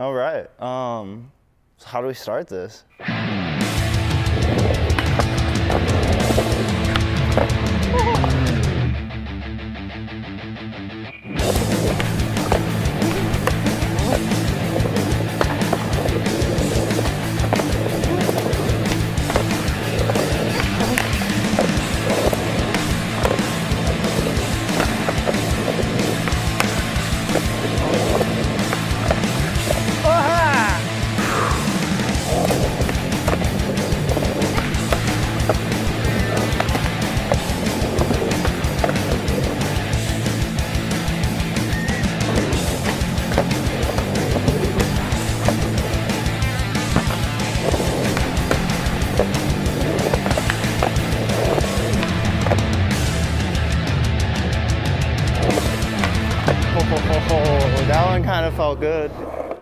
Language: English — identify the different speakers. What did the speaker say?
Speaker 1: All right. So how do we start this? Oh, that one kind of felt good.